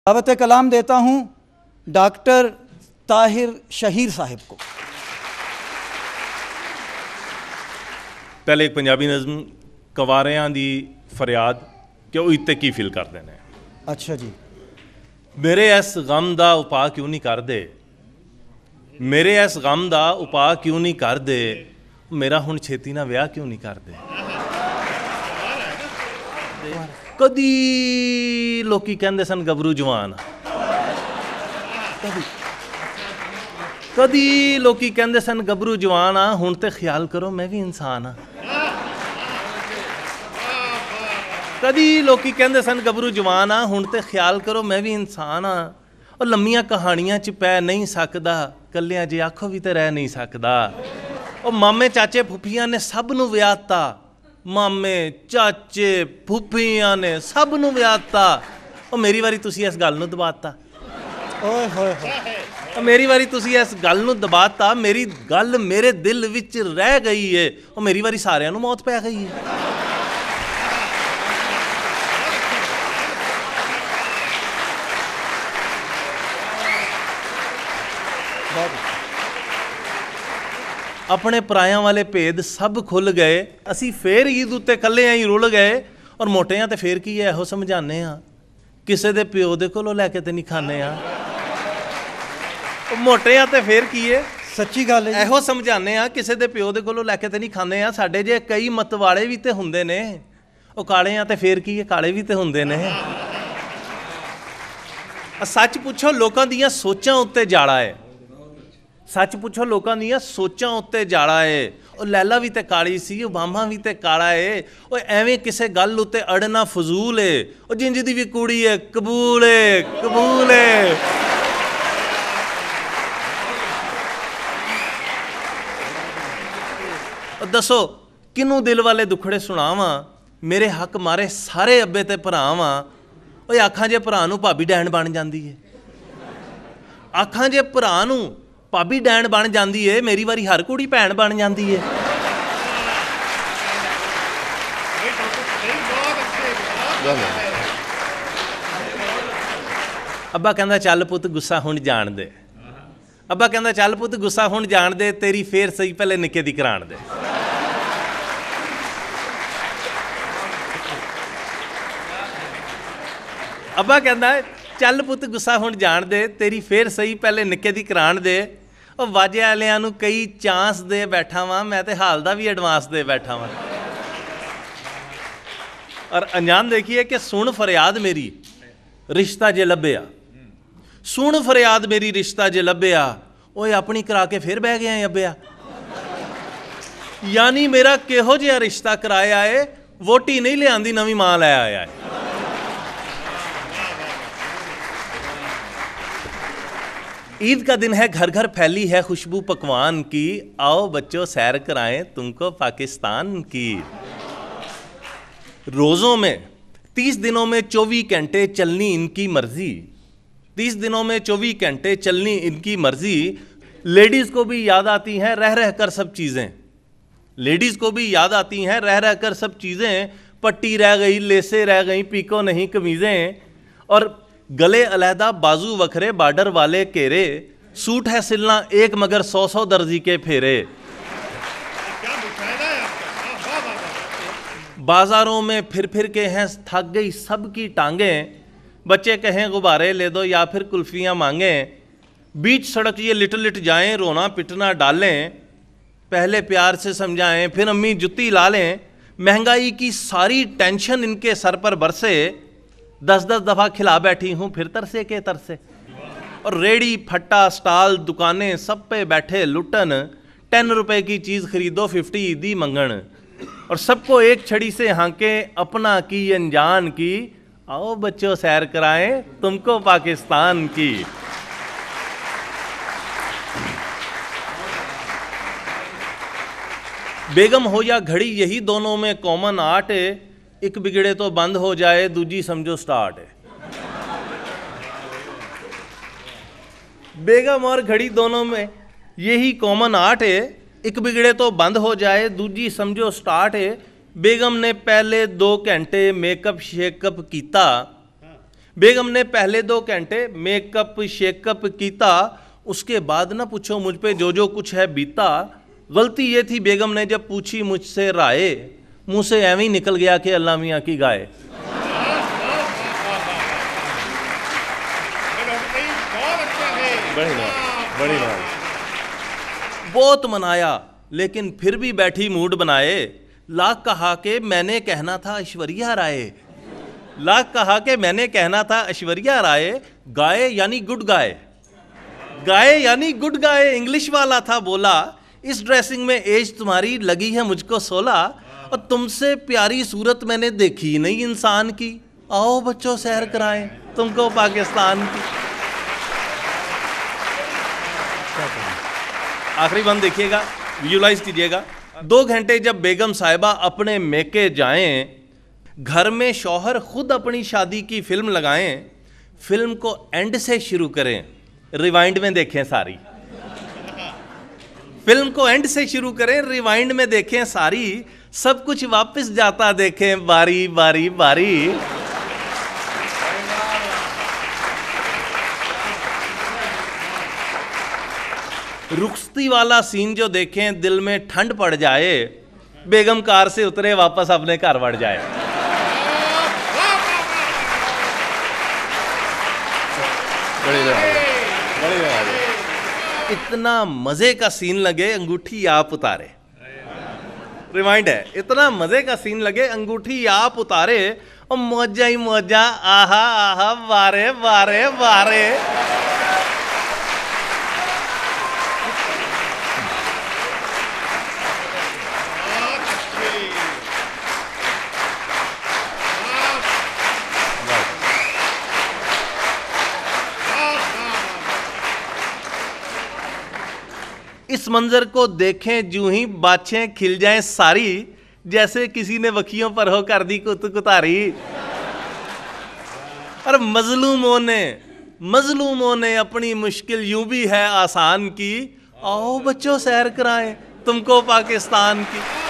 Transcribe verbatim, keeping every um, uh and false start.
दावत कलाम देता हूँ डॉक्टर ताहिर शहीर साहिब को। पहले एक पंजाबी नज़म कवारियां दी फरियाद कि वो इत्ते की फील करते हैं। अच्छा जी। मेरे इस गम दा उपा क्यों नहीं कर दे, मेरे इस गम दा उपा क्यों नहीं कर दे, मेरा हुण छेती ना विआह क्यों नहीं कर दे। कदी लोकी कहंदे सन गबरू जवान, कदी कदी लोकी कहंदे सन गबरू जवान आ, हुण ते ख्याल करो मैं भी इंसान हाँ। कदी लोकी कहंदे सन गबरू जवान आ, हुण ते ख्याल करो मैं भी इंसान हाँ। और लम्मियां कहानियां च पै नहीं सकदा, कल्लियां जे आखो भी ते रह नहीं सकदा। और मामे चाचे फुफियां ने सब नूं विआहता, मामे चाचे फुफियां ने सब नूं विआहता। और मेरी वारी तुसी इस गल नूं दबाता, ओए होए होए। मेरी वारी तुसी इस गल नूं दबाता, मेरी गल मेरे दिल विच रह गई है। और मेरी वारी सारियां नूं मौत पै गई है। अपने परायां वाले भेद सब खुल गए, असी फेर ईद उत्ते कल्ले आई रुल गए। और मोटियां ते फेर की है, इहो समझाने आ किसे दे प्यो दे कोलों लैके ते नहीं खाने आ। मोटियां ते फेर की है, सच्ची गल है, इहो समझाने आ किसे दे प्यो दे कोलों लैके ते नहीं खाने आ। साडे जे कई मतवाड़े भी ते हुंदे ने, ओ काले आ ते फेर की है, काले भी ते हुंदे ने। सच पुछो लोकां दियां सोचां उत्ते जाड़ा है, सच पुछो लोगों दियां सोचां उत्ते जाड़ा है। और लैला भी ते काली सी, ओबामा भी ते काला है। और एवें किसे गल उत्ते अड़ना फजूल है। और जिंज दी भी कुड़ी है कबूल है, कबूल है। और दसो किनू दिल वाले दुखड़े सुनावां, मेरे हक मारे सारे अब्बे ते भरावां। और आखां जे भरा नूं भाभी डैन बन जांदी है, आखां जे भरा नूं भाभी डैन बन जाती है, मेरी वारी हर कुड़ी भैन बन जाती है। अब्बा कहंदा चल पुत गुस्सा हुण जान दे, अब्बा कहंदा चल पुत गुस्सा हुण जान दे, तेरी फेर सही पहले निक्के दी कराण दे। अब्बा कहंदा चल पुत गुस्सा हुण जान दे, तेरी फेर सही पहले निक्के दी कराण दे। और वाजे वालियां नूं कई चांस दे बैठा वां, मैं ते हाल दा भी एडवांस दे बैठा वां। और अंजाम देखिए कि सुन फरियाद मेरी रिश्ता जे लभ्या, सुन फरियाद मेरी रिश्ता जे लभ्या। ओए अपनी करा के फिर बह गया अब्बिया। यानी मेरा किहो जिहा रिश्ता कराया है, वोटी नहीं लियांदी नवीं मां लै आया है। ईद का दिन है, घर घर फैली है खुशबू पकवान की, आओ बच्चों सैर कराएं तुमको पाकिस्तान की। रोज़ों में तीस दिनों में चौबीस घंटे चलनी इनकी मर्जी, तीस दिनों में चौबीस घंटे चलनी इनकी मर्जी। लेडीज़ को भी याद आती हैं रह रह कर सब चीज़ें, लेडीज़ को भी याद आती हैं रह रह कर सब चीज़ें। पट्टी रह गई, लेसे रह गई, पीको नहीं कमीज़ें। और गले अलहदा बाजू वखरे बार्डर वाले केरे, सूट है सिलना एक मगर सौ सौ दर्जी के फेरे। बाजारों में फिर फिर के हैं थक गई सबकी टांगें, बच्चे कहें गुब्बारे ले दो या फिर कुल्फियाँ मांगें। बीच सड़क ये लिट लिट जाएं, रोना पिटना डालें, पहले प्यार से समझाएं फिर अम्मी जुत्ती ला लें। महंगाई की सारी टेंशन इनके सर पर बरसे, दस दस दफ़ा खिला बैठी हूँ फिर तरसे के तरसे। और रेड़ी फट्टा स्टाल दुकानें सब पे बैठे लुटन, टेन रुपए की चीज़ खरीदो फिफ्टी दी मंगन। और सबको एक छड़ी से हांके अपना की अनजान की, आओ बच्चों सैर कराएं तुमको पाकिस्तान की। बेगम हो या घड़ी यही दोनों में कॉमन आर्ट है, एक बिगड़े तो बंद हो जाए दूजी समझो स्टार्ट है। बेगम और घड़ी दोनों में यही कॉमन आर्ट है, एक बिगड़े तो बंद हो जाए दूजी समझो स्टार्ट है। बेगम ने पहले दो घंटे मेकअप शेकअप किया, बेगम ने पहले दो घंटे मेकअप शेकअप कीता, उसके बाद ना पूछो मुझ पे जो जो कुछ है बीता। गलती ये थी बेगम ने जब पूछी मुझसे राय, मुंह से एवं ही निकल गया कि अल्लाह मियाँ की गाय। बड़ी बात। बहुत मनाया लेकिन फिर भी बैठी मूड बनाए। लाख कहा कि मैंने कहना था ऐश्वर्या राय, लाख कहा कि मैंने कहना था ऐश्वर्या राय। गाय यानी गुड गाय, गाय यानी गुड गाय। इंग्लिश वाला था बोला, इस ड्रेसिंग में एज तुम्हारी लगी है मुझको सोलह, और तुमसे प्यारी सूरत मैंने देखी नहीं इंसान की। आओ बच्चों सैर कराएं तुमको पाकिस्तान की। आखिरी बंद देखिएगा, विजुलाइज कीजिएगा। दो घंटे जब बेगम साहिबा अपने मेके जाएं, घर में शौहर खुद अपनी शादी की फिल्म लगाएं। फिल्म को एंड से शुरू करें, रिवाइंड में देखें सारी। फिल्म को एंड से शुरू करें, रिवाइंड में देखें सारी। सब कुछ वापस जाता देखें बारी बारी बारी। रुखसती वाला सीन जो देखें दिल में ठंड पड़ जाए। बेगम कार से उतरे वापस अपने घर बढ़ जाए। बड़ी बड़ी इतना मजे का सीन लगे अंगूठी आप उतारे। रिमाइंड है, इतना मजे का सीन लगे अंगूठी आप उतारे, और मौजा ही मौजा, आहा आहा वारे वारे वारे। इस मंजर को देखें जूं ही बाछें खिल जाएं सारी, जैसे किसी ने वखियों पर हो कर दी कुत कुतारी। और मजलूमों ने मजलूमों ने अपनी मुश्किल यूं भी है आसान की। आओ बच्चों सैर कराएं तुमको पाकिस्तान की।